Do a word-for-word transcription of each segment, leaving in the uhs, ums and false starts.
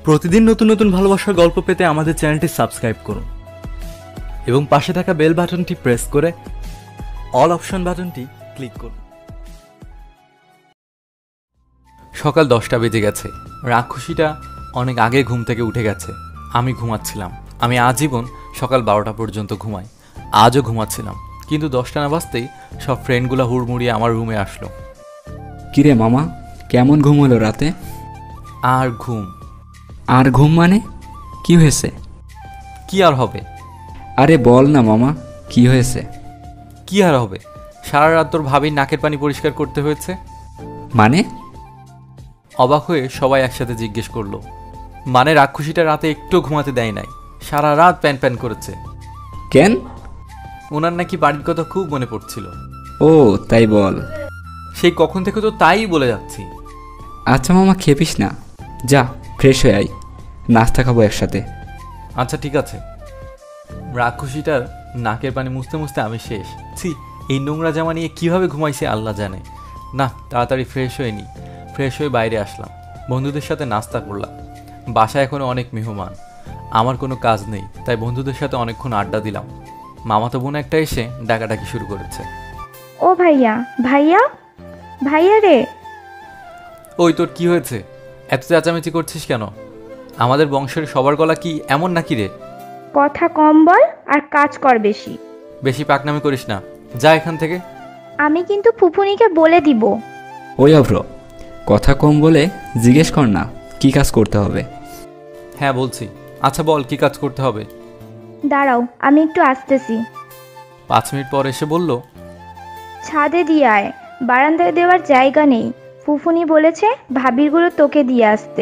প্রতিদিন নতুন নতুন ভালোবাসার গল্প পেতে আমাদের চ্যানেলটি সাবস্ক্রাইব করুন এবং পাশে থাকা বেল বাটনটি প্রেস করে অল অপশন বাটনটি ক্লিক করুন। সকাল দশটা বেজে গেছে। রাক্ষসীটা অনেক আগে ঘুম থেকে উঠে গেছে। আমি ঘুমাচ্ছিলাম। আমি আজীবন সকাল বারোটা পর্যন্ত ঘুমাই। আজও ঘুমাচ্ছিলাম, কিন্তু দশটা না বাজতেই সব ফ্রেন্ডগুলো হুড়মুড়িয়ে আমার রুমে আসলো। কিরে মামা, কেমন ঘুম হলো রাতে? আর ঘুম আর ঘুম মানে কি হয়েছে? কি আর হবে? আরে বল না মামা, কি হয়েছে? কি আর হবে? সারা রাত তোর ভাবির নাকের পানি পরিষ্কার করতে হয়েছে। মানে? অবাক হয়ে সবাই একসাথে জিজ্ঞেস করলো। মানে রাক্ষসীটা রাতে একটু ঘুমাতে দেয় নাই, সারা রাত প্যান প্যান করেছে। কেন? ওনার নাকি বাড়ির কথা খুব মনে পড়ছিল। ও তাই বল। সেই কখন থেকে তো তাই বলে যাচ্ছি। আচ্ছা মামা, খেপিস না, যা ফ্রেশ হয়ে আয়, নাস্তা খাবো একসাথে। আচ্ছা ঠিক আছে। রাক্ষসীটার নাকের পানি মুছতে মুছতে আমি শেষ। ছি, এই নোংরা জামা নিয়ে কীভাবে ঘুমাইছে আল্লাহ জানে। না, তাড়াতাড়ি ফ্রেশ হয়ে নিই। ফ্রেশ হয়ে বাইরে আসলাম, বন্ধুদের সাথে নাস্তা করলাম। বাসায় এখনও অনেক মেহমান, আমার কোনো কাজ নেই, তাই বন্ধুদের সাথে অনেকক্ষণ আড্ডা দিলাম। মামাতো বোন একটা এসে ডাকাডাকি শুরু করেছে। ও ভাইয়া, ভাইয়া, ভাইয়া রে। ওই তোর কি হয়েছে? এত চেঁচামেচি করছিস কেন? আমাদের বংশের সবার গলা কি এমন নাকি রে? কথা কম বল আর কাজ কর বেশি। বেশি পাকনামি করিস না, যা এখান থেকে। আমি কিন্তু ফুফুনিকে বলে দিব। ওই অভ্র, কথা কম বলে জিজ্ঞেস কর না কি কাজ করতে হবে। হ্যাঁ বলছি। আচ্ছা বল, কি কাজ করতে হবে? দাঁড়াও, আমি একটু আসতেছি। পাঁচ মিনিট পর এসে বলল, ছাদে দিয়ে আয়, বারান্দায় দেওয়ার জায়গা নেই। ফুফুনি বলেছে ভাবিরগুলো তোকে দিয়ে আসতে।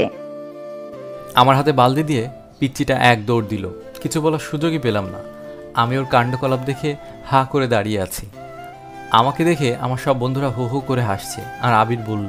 আমার হাতে বালতি দিয়ে পিচ্চিটা এক দৌড় দিল। কিছু বলার সুযোগই পেলাম না। আমি ওর কাণ্ডকলাপ দেখে হা করে দাঁড়িয়ে আছি। আমাকে দেখে আমার সব বন্ধুরা হু হু করে হাসছে। আর আবির বলল,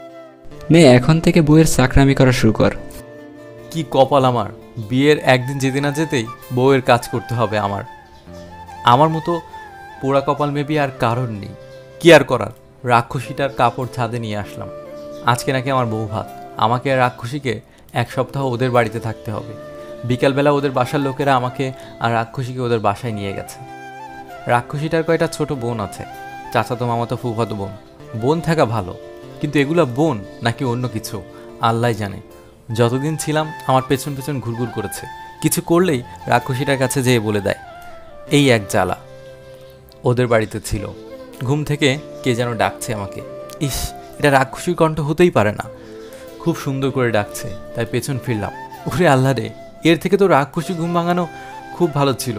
নে এখন থেকে বউয়ের চাকরামি করা শুরু কর। কি কপাল আমার, বিয়ের একদিন যেতে না যেতেই বউয়ের কাজ করতে হবে আমার। আমার মতো পোড়া কপাল মেবি আর কারণ নেই। কি আর করার, রাক্ষসীটার কাপড় ছাদে নিয়ে আসলাম। আজকে নাকি আমার বউ ভাত। আমাকে আর রাক্ষসীকে এক সপ্তাহ ওদের বাড়িতে থাকতে হবে। বিকালবেলা ওদের বাসার লোকেরা আমাকে আর রাক্ষসীকে ওদের বাসায় নিয়ে গেছে। রাক্ষসীটার কয়টা ছোট বোন আছে, চাচাতো মামাতো ফুফাতো বোন। বোন থাকা ভালো, কিন্তু এগুলা বোন নাকি অন্য কিছু আল্লাহ জানে। যতদিন ছিলাম আমার পেছন পেছন ঘুরঘুর করেছে। কিছু করলেই রাক্ষসীটার কাছে যেয়ে বলে দেয়। এই এক জ্বালা। ওদের বাড়িতে ছিল। ঘুম থেকে কে যেন ডাকছে আমাকে। ইস, এটা রাক্ষসীর কণ্ঠ হতেই পারে না। খুব সুন্দর করে ডাকছে, তাই পেছন ফিরলাম। ওরে আল্লাহ রে, এর থেকে তো রাক্ষসী ঘুম ভাঙানো খুব ভালো ছিল।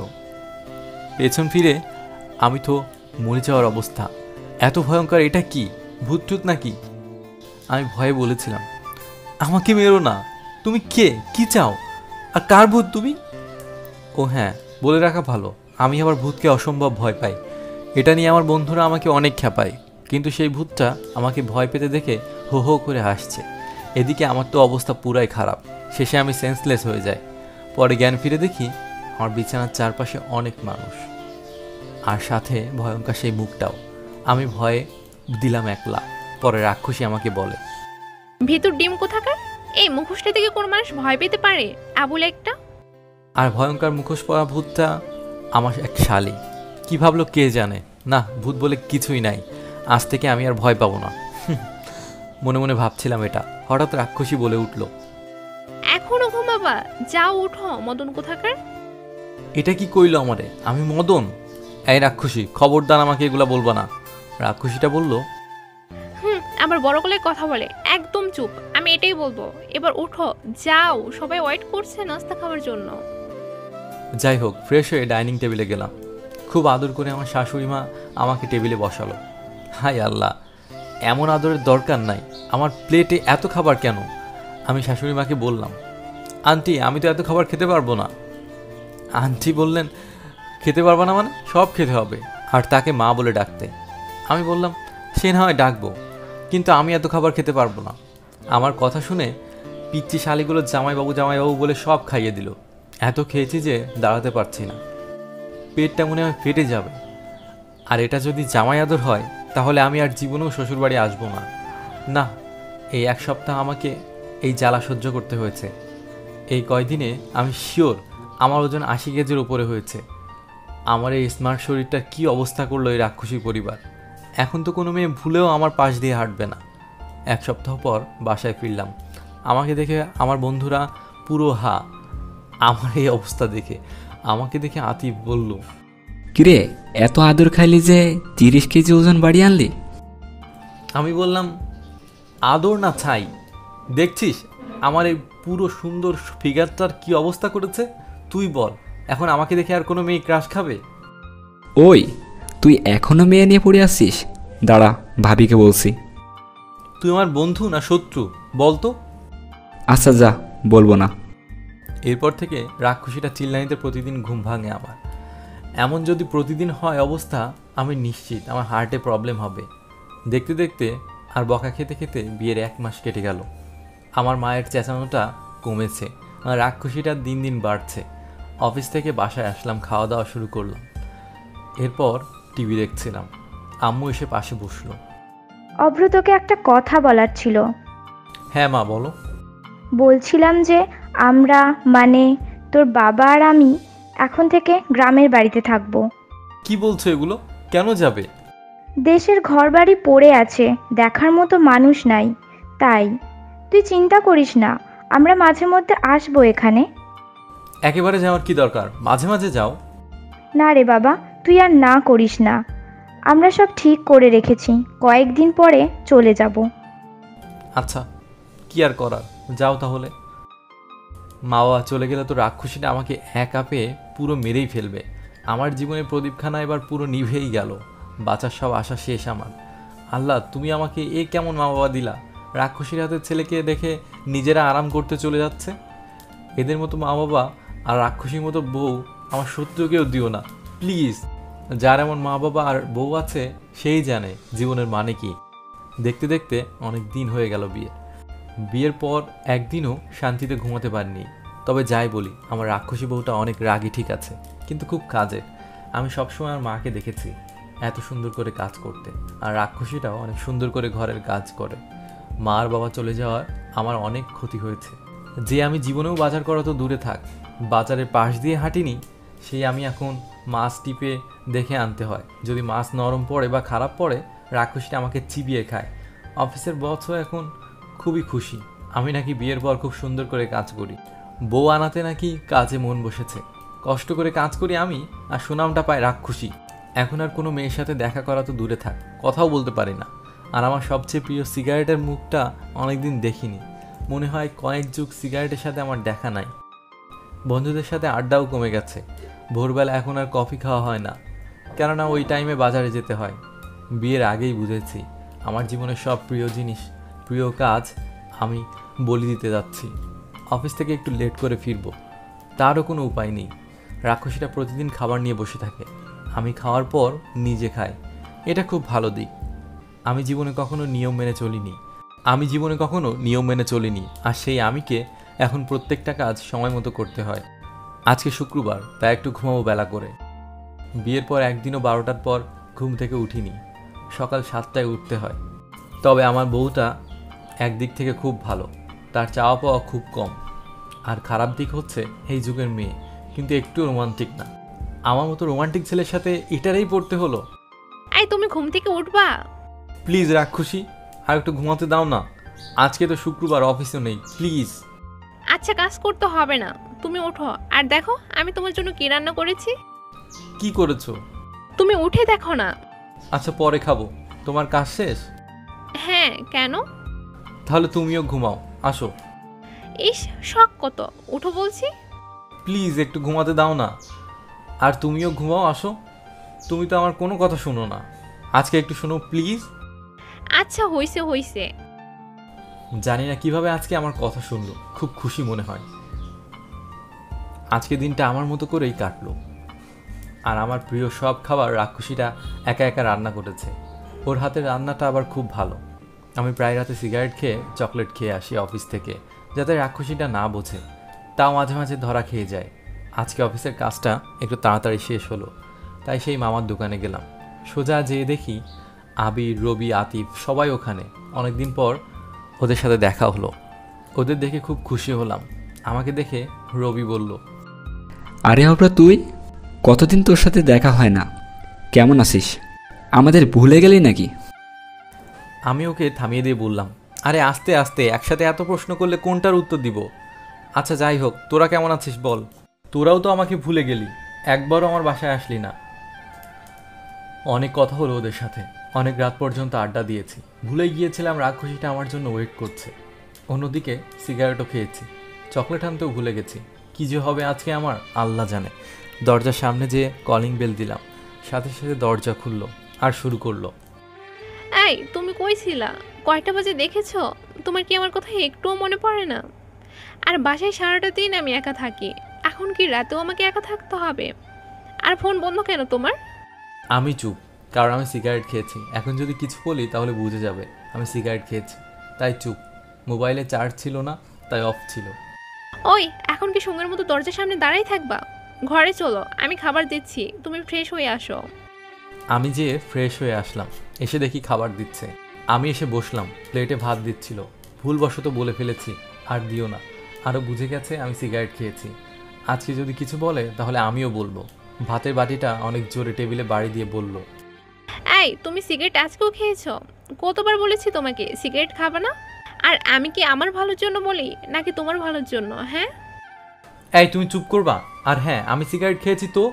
পেছন ফিরে আমি তো মরে যাওয়ার অবস্থা। এত ভয়ঙ্কর, এটা কি ভূত টুত নাকি? আমি ভয়ে বলেছিলাম, আমাকে মেরো না। তুমি কে, কি চাও, আর কার ভূত তুমি? ও হ্যাঁ, বলে রাখা ভালো, আমি আবার ভূতকে অসম্ভব ভয় পাই। এটা নিয়ে আমার বন্ধুরা আমাকে অনেক খ্যাপায়, কিন্তু সেই ভূতটা আমাকে ভয় পেতে দেখে হো হো করে হাসছে। এদিকে আমার তো অবস্থা পুরাই খারাপ। শেষে আমি সেন্সলেস হয়ে যাই। পরে জ্ঞান ফিরে দেখি আমার বিছানার চারপাশে অনেক মানুষ, আর সাথে ভয়ঙ্কর সেই মুখটাও। আমি ভয়ে দিলাম একলা। পরে রাক্ষসী আমাকে বলে, ভেতর ডিম কোথাকার, এই মুখোশটা থেকে কোন মানুষ ভয় পেতে পারে আবুল একটা? আর ভয়ঙ্কর মুখোশ পরা ভূতটা আমার এক শালী। কি ভাবলো কে জানে। না, ভূত বলে কিছুই নাই। আজ থেকে আমি আর ভয় পাবো না। মনে মনে ভাবছিলাম এটা, হঠাৎ রাক্ষসী বলে উঠল, এখনো ঘুমাবা? যাও উঠো মদন কোথাকার। এটা কি কইল আমারে? আমি মদন? এই রাক্ষসী, খবরদার আমাকে এগুলা বলবা না। রাক্ষসীটা বলল, হুম আবার বড় গলায় কথা বলে, একদম চুপ। আমি এটাই বলবো, এবার উঠো, যাও, সবাই ওয়েট করছে নাস্তা খাওয়ার জন্য। যাই হোক, ফ্রেশ হয়ে ডাইনিং টেবিলে গেলাম। খুব আদর করে আমার শাশুড়ি মা আমাকে টেবিলে বসালো। হাই আল্লাহ, এমন আদরের দরকার নাই। আমার প্লেটে এত খাবার কেন? আমি শাশুড়ি মাকে বললাম, আন্টি আমি তো এত খাবার খেতে পারবো না। আন্টি বললেন, খেতে পারবো না মানে? সব খেতে হবে, আর তাকে মা বলে ডাকতে। আমি বললাম, সে না হয় ডাকবো, কিন্তু আমি এত খাবার খেতে পারবো না। আমার কথা শুনে পিচ্চি শালিগুলো জামাইবাবু জামাইবাবু বলে সব খাইয়ে দিল। এত খেয়েছি যে দাঁড়াতে পারছি না, পেটটা মনে হয় ফেটে যাবে। আর এটা যদি জামাই আদর হয়, তাহলে আমি আর জীবনেও শ্বশুরবাড়ি আসবো না। না, এই এক সপ্তাহ আমাকে এই জ্বালা সহ্য করতে হয়েছে। এই কয়দিনে আমি শিওর আমার ওজন আশি কেজির উপরে হয়েছে। আমার এই স্মার্ট শরীরটার কী অবস্থা করলো এই রাক্ষসী পরিবার। এখন তো কোনো মেয়ে ভুলেও আমার পাশ দিয়ে হাঁটবে না। এক সপ্তাহ পর বাসায় ফিরলাম। আমাকে দেখে আমার বন্ধুরা পুরো হা। আমার এই অবস্থা দেখে আমাকে দেখে আতিফ বলল, কিরে এত আদর খাইলি যে তিরিশ কেজি ওজন বাড়িয়ে আনলি? আমি বললাম, আদর না ছাই, দেখছিস আমার এই পুরো সুন্দর ফিগারটার কি অবস্থা করেছে। তুই বল, এখন আমাকে দেখে আর কোনো মেয়ে ক্রাশ খাবে? ওই তুই এখনো মেয়ে নিয়ে পড়ে আসছিস? দাঁড়া, ভাবিকে বলছি। তুই আমার বন্ধু না শত্রু বল তো? আচ্ছা যা, বলবো না। এরপর থেকে রাক্ষসীটা চিল্লানিতে প্রতিদিন ঘুম ভাঙে আমার। এমন যদি প্রতিদিন হয় অবস্থা, আমি নিশ্চিত আমার হার্টে প্রবলেম হবে। দেখতে দেখতে আর বকা খেতে খেতে বিয়ের এক মাস কেটে গেল। আমার মায়ের চেঁচানোটা কমেছে, আর রাক্ষসীটা দিন দিন বাড়ছে। অফিস থেকে বাসায় আসলাম, খাওয়া দাওয়া শুরু করলাম। এরপর টিভি দেখছিলাম। আম্মু এসে পাশে বসলো। অভ্র, তোকে একটা কথা বলার ছিল। হ্যাঁ মা, বলো। বলছিলাম যে আমরা, মানে তোর বাবা আর আমি এখন থেকে গ্রামের বাড়িতে থাকবো। কি বলছো এগুলো? কেন যাবে? দেশের ঘরবাড়ি পড়ে আছে, দেখার মতো মানুষ নাই, তাই তুই চিন্তা করিস না, আমরা মাঝে মধ্যে আসবো এখানে। একেবারে যাওয়ার কি দরকার, মাঝে মাঝে যাও। না রে বাবা, তুই আর না করিস না, আমরা সব ঠিক করে রেখেছি, কয়েকদিন পরে চলে যাব। আচ্ছা, কি আর করার, যাও তাহলে। মা বাবা চলে গেলে তো রাক্ষসীটা আমাকে একা পেয়ে পুরো মেরেই ফেলবে। আমার জীবনের প্রদীপখানা এবার পুরো নিভেই গেল। বাঁচার সব আশা শেষ আমার। আল্লাহ, তুমি আমাকে এ কেমন মা বাবা দিলা? রাক্ষসীর হাতের ছেলেকে দেখে নিজেরা আরাম করতে চলে যাচ্ছে। এদের মতো মা বাবা আর রাক্ষসীর মতো বউ আমার শত্রুকেও দিও না প্লিজ। যার এমন মা বাবা আর বউ আছে সেই জানে জীবনের মানে কি। দেখতে দেখতে অনেক দিন হয়ে গেল বিয়ে। বিয়ের পর একদিনও শান্তিতে ঘুমাতে পারিনি। তবে যাই বলি, আমার রাক্ষসী বউটা অনেক রাগী ঠিক আছে, কিন্তু খুব কাজের। আমি সবসময় আমার মাকে দেখেছি এত সুন্দর করে কাজ করতে, আর রাক্ষসীটাও অনেক সুন্দর করে ঘরের কাজ করে। মা আর বাবা চলে যাওয়ার আমার অনেক ক্ষতি হয়েছে। যে আমি জীবনেও বাজার করা তো দূরে থাক, বাজারের পাশ দিয়ে হাঁটিনি, সেই আমি এখন মাছ টিপে দেখে আনতে হয়। যদি মাছ নরম পড়ে বা খারাপ পড়ে, রাক্ষসীটা আমাকে চিবিয়ে খায়। অফিসের বসও এখন খুবই খুশি আমি নাকি বিয়ের পর খুব সুন্দর করে কাজ করি। বউ আনাতে নাকি কাজে মন বসেছে। কষ্ট করে কাজ করি আমি, আর সুনামটা পায় রাক্ষসী। এখন আর কোনো মেয়ের সাথে দেখা করা তো দূরে থাক, কথাও বলতে পারি না। আর আমার সবচেয়ে প্রিয় সিগারেটের মুখটা অনেকদিন দেখিনি। মনে হয় কয়েক যুগ সিগারেটের সাথে আমার দেখা নাই। বন্ধুদের সাথে আড্ডাও কমে গেছে। ভোরবেলা এখন আর কফি খাওয়া হয় না, কেননা ওই টাইমে বাজারে যেতে হয়। বিয়ের আগেই বুঝেছি আমার জীবনের সব প্রিয় জিনিস, প্রিয় কাজ আমি বলি দিতে যাচ্ছি। অফিস থেকে একটু লেট করে ফিরব, তারও কোনো উপায় নেই। রাক্ষসীটা প্রতিদিন খাবার নিয়ে বসে থাকে, আমি খাওয়ার পর নিজে খাই। এটা খুব ভালো দিক। আমি জীবনে কখনো নিয়ম মেনে চলিনি আমি জীবনে কখনো নিয়ম মেনে চলিনি আর সেই আমিকে এখন প্রত্যেকটা কাজ সময় মতো করতে হয়। আজকে শুক্রবার, তাই একটু ঘুমাবো বেলা করে। বিয়ের পর একদিনও বারোটার পর ঘুম থেকে উঠিনি। সকাল সাতটায় উঠতে হয়। তবে আমার বউটা একদিক থেকে খুব ভালো, তার চাওয়া পাওয়া খুব কম। আর খারাপ দিক হচ্ছে এই যুগের মেয়ে কিন্তু একটু রোমান্টিক না। আমার মতো রোমান্টিক ছেলের সাথে এটারই পড়তে হলো। এই তুমি ঘুম থেকে উঠবা? প্লিজ রাক্ষসী, আর একটু ঘুমাতে দাও না। আজকে তো শুক্রবার, অফিসও নেই, প্লিজ। আচ্ছা, কাজ করতে হবে না, তুমি ওঠো। আর দেখো আমি তোমার জন্য কি রান্না করেছি। কি করেছো? তুমি উঠে দেখো না। আচ্ছা, পরে খাবো। তোমার কাজ শেষ? হ্যাঁ, কেন? তাহলে তুমিও ঘুমাও, আসো। ইস, শখ কত, উঠো বলছি। প্লিজ একটু ঘুমাতে দাও না। আর তুমিও ঘুমাও, আসো। তুমি তো আমার কোনো কথা শোনো না, আজকে একটু শোনো প্লিজ। আচ্ছা, হইছে হইছে। জানি না কিভাবে আজকে আমার কথা শুনলো, খুব খুশি মনে হয়। আজকে দিনটা আমার মতো করেই কাটলো। আর আমার প্রিয় সব খাবার রাক্ষসীটা একা একা রান্না করেছে। ওর হাতের রান্নাটা আবার খুব ভালো। আমি প্রায় রাতে সিগারেট খেয়ে চকলেট খেয়ে আসি অফিস থেকে, যাতে রাক্ষসীটা না বোঝে। তাও মাঝে মাঝে ধরা খেয়ে যায়। আজকে অফিসের কাজটা একটু তাড়াতাড়ি শেষ হলো, তাই সেই মামার দোকানে গেলাম। সোজা যেয়ে দেখি আবির, রবি, আতিফ সবাই ওখানে। অনেকদিন পর ওদের সাথে দেখা হলো। ওদের দেখে খুব খুশি হলাম। আমাকে দেখে রবি বলল, আরে অব্রা, তুই? কতদিন তোর সাথে দেখা হয় না, কেমন আছিস? আমাদের ভুলে গেলি নাকি? আমি ওকে থামিয়ে দিয়ে বললাম, আরে আস্তে আস্তে, একসাথে এত প্রশ্ন করলে কোনটার উত্তর দিব? আচ্ছা যাই হোক, তোরা কেমন আছিস বল। তোরাও তো আমাকে ভুলে গেলি, একবারও আমার বাসায় আসলি না। অনেক কথা হলো ওদের সাথে, অনেক রাত পর্যন্ত আড্ডা দিয়েছি। ভুলে গিয়েছিলাম রাক্ষসীটা আমার জন্য ওয়েট করছে। অন্যদিকে সিগারেটও খেয়েছি, চকলেট আনতেও ভুলে গেছি। কী যে হবে আজকে আমার আল্লাহ জানে। দরজার সামনে যেয়ে কলিং বেল দিলাম, সাথে সাথে দরজা খুললো আর শুরু করলো, এই তুমি কই ছিলা? কয়টা বাজে দেখেছো? তোমার কি আমার কথা একটুও মনে পড়ে না? আর বাসায় সারাটা দিন আমি একা থাকি, এখন কি রাতেও আমাকে একা থাকতে হবে? আর ফোন বন্ধ কেন তোমার? আমি চুপ, কারণ আমি সিগারেট খেয়েছি। এখন যদি কিছু বলি তাহলে বুঝে যাবে আমি সিগারেট খেয়েছি, তাই চুপ। মোবাইলে চার্জ ছিল না, তাই অফ ছিল। ওই এখন কি সঙ্গের মতো দরজার সামনে দাঁড়াই থাকবা? ঘরে চলো, আমি খাবার দিচ্ছি, তুমি ফ্রেশ হয়ে আসো। আমি যেয়ে ফ্রেশ হয়ে আসলাম, এসে দেখি খাবার দিচ্ছে। আমি এসে বসলাম, প্লেটে ভাত দিচ্ছিল। ভুলবশত বলে ফেলেছি আর দিও না। আরও বুঝে গেছে আমি সিগারেট খেয়েছি। আজকে যদি কিছু বলে তাহলে আমিও বলবো। ভাতের বাটিটা অনেক জোরে টেবিলে বাড়ি দিয়ে বলল, এই তুমি সিগারেট আজকেও খেয়েছো? কতবার বলেছি তোমাকে সিগারেট খাবে না? আর আমি কি আমার ভালোর জন্য বলি নাকি তোমার ভালোর জন্য? হ্যাঁ, এই তুমি চুপ করবা? আর হ্যাঁ, আমি সিগারেট খেয়েছি তো।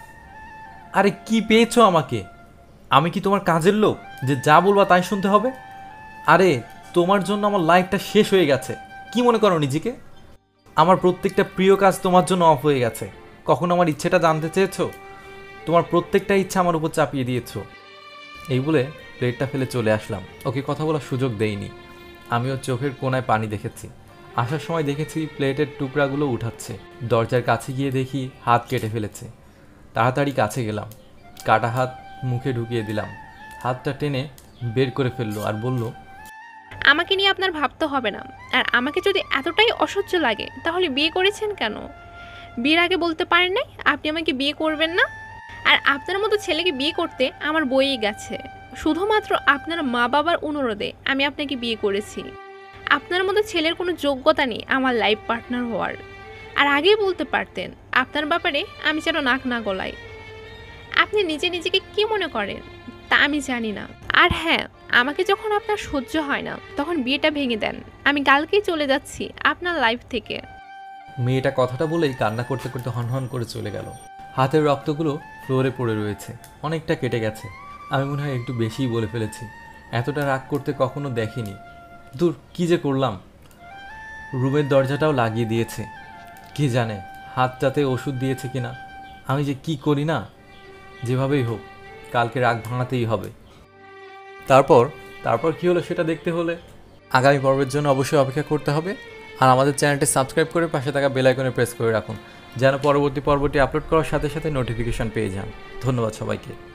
আরে কি পেয়েছো আমাকে? আমি কি তোমার কাজের লোক যে যা বলবা তাই শুনতে হবে? আরে তোমার জন্য আমার লাইফটা শেষ হয়ে গেছে, কি মনে করো নিজেকে? আমার প্রত্যেকটা প্রিয় কাজ তোমার জন্য অফ হয়ে গেছে। কখনো আমার ইচ্ছেটা জানতে চেয়েছো? তোমার প্রত্যেকটা ইচ্ছা আমার উপর চাপিয়ে দিয়েছো। এই বলে প্লেটটা ফেলে চলে আসলাম। ওকে কথা বলার সুযোগ দেইনি। আমি ওর চোখের কোণায় পানি দেখেছি। আসার সময় দেখেছি প্লেটের টুকরাগুলো উঠাচ্ছে। দরজার কাছে গিয়ে দেখি হাত কেটে ফেলেছে। তাড়াতাড়ি কাছে গেলাম, কাটা হাত মুখে ঢুকিয়ে দিলাম। হাতটা টেনে বের করে ফেললো আর বলল, আমাকে নিয়ে আপনার ভাবতে হবে না। আর আমাকে যদি এতটাই অসহ্য লাগে তাহলে বিয়ে করেছেন কেন? বিয়ের আগে বলতে পারেন নাই আপনি আমাকে বিয়ে করবেন না? আর আপনার মতো ছেলেকে বিয়ে করতে আমার বইই গেছে। শুধুমাত্র আপনার মা বাবার অনুরোধে আমি আপনাকে বিয়ে করেছি। আপনার মতো ছেলের কোনো যোগ্যতা নেই আমার লাইফ পার্টনার হওয়ার। আর আগেই বলতে পারতেন আপনার ব্যাপারে আমি যেন নাক না গলাই। আপনি নিজে নিজেকে কি মনে করেন তা আমি জানি না। আর হ্যাঁ, আমাকে যখন আপনার সহ্য হয় না তখন বিয়েটা ভেঙে দেন। আমি কালকেই চলে যাচ্ছি আপনার লাইফ থেকে। মেয়েটা কথাটা বলেই কান্না করতে করতে হনহন করে চলে গেল। হাতের রক্তগুলো ফ্লোরে পড়ে রয়েছে, অনেকটা কেটে গেছে। আমি মনে হয় একটু বেশিই বলে ফেলেছি। এতটা রাগ করতে কখনো দেখিনি। দূর, কী যে করলাম। রুমের দরজাটাও লাগিয়ে দিয়েছে, কে জানে হাতটাতে ওষুধ দিয়েছে কিনা। আমি যে কি করি না। যেভাবেই হোক কালকে রাগ ভাঙাতেই হবে। তারপর তারপর কী হলো সেটা দেখতে হলে আগামী পর্বের জন্য অবশ্যই অপেক্ষা করতে হবে। আর আমাদের চ্যানেলটি সাবস্ক্রাইব করে পাশে থাকা বেল আইকনে প্রেস করে রাখুন, যেন পরবর্তী পর্বটি আপলোড করার সাথে সাথে নোটিফিকেশন পেয়ে যান। ধন্যবাদ সবাইকে।